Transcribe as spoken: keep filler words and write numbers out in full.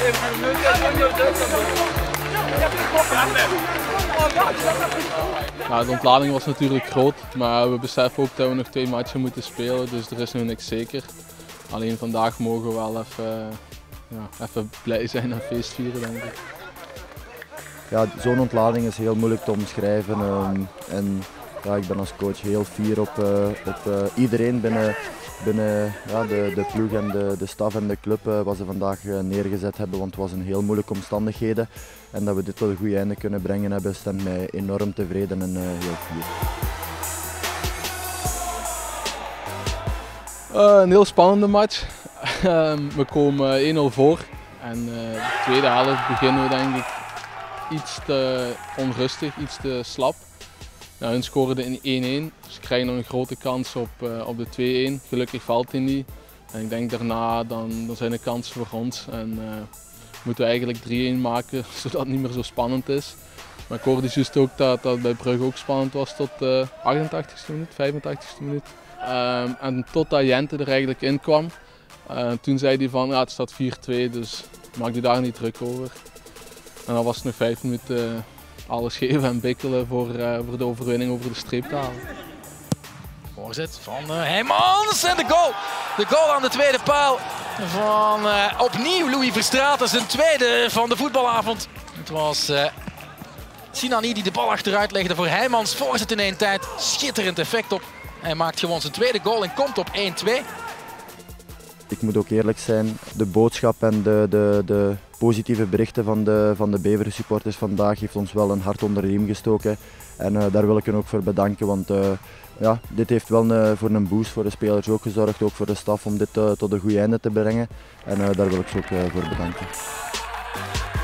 Ja, de ontlading was natuurlijk groot, maar we beseffen ook dat we nog twee matchen moeten spelen, dus er is nu niks zeker. Alleen vandaag mogen we wel even, ja, even blij zijn en feest vieren, denk ik. Ja, zo'n ontlading is heel moeilijk te omschrijven. Um, en ja, ik ben als coach heel fier op, uh, op uh, iedereen binnen, binnen ja, de, de ploeg en de, de staf en de club uh, wat ze vandaag uh, neergezet hebben. Want het was een heel moeilijke omstandigheden. En dat we dit tot een goed einde kunnen brengen hebben, stemt mij enorm tevreden en uh, heel fier. Uh, een heel spannende match. We komen één nul voor en uh, de tweede helft beginnen we denk ik iets te onrustig, iets te slap. Nou, hun scoren in één-één, dus ze krijgen nog een grote kans op, uh, op de twee-één. Gelukkig valt hij niet. En ik denk daarna dan, dan zijn de kansen voor ons en uh, moeten we eigenlijk drie-één maken zodat het niet meer zo spannend is. Maar ik hoorde juist ook dat dat bij Brugge ook spannend was tot de achtentachtigste minuut, vijfentachtigste minuut. Um, en totdat Jente er eigenlijk in kwam. Uh, toen zei hij van ja, het staat vier twee, dus maak je daar niet druk over. En dan was het nog vijf minuten uh, alles geven en bikkelen voor, uh, voor de overwinning over de streep te halen. Voorzet van uh, Heijmans en de goal. De goal aan de tweede paal van uh, opnieuw Louis Verstraeten, zijn tweede van de voetbalavond. Het was uh, Sinani die de bal achteruit legde voor Heijmans. Voorzet in één tijd, schitterend effect op. Hij maakt gewoon zijn tweede goal en komt op één twee. Ik moet ook eerlijk zijn, de boodschap en de, de, de positieve berichten van de, van de Beveren supporters vandaag heeft ons wel een hart onder de riem gestoken. En uh, daar wil ik hen ook voor bedanken, want uh, ja, dit heeft wel een, voor een boost voor de spelers ook gezorgd, ook voor de staf om dit uh, tot een goed einde te brengen. En uh, daar wil ik ze ook uh, voor bedanken.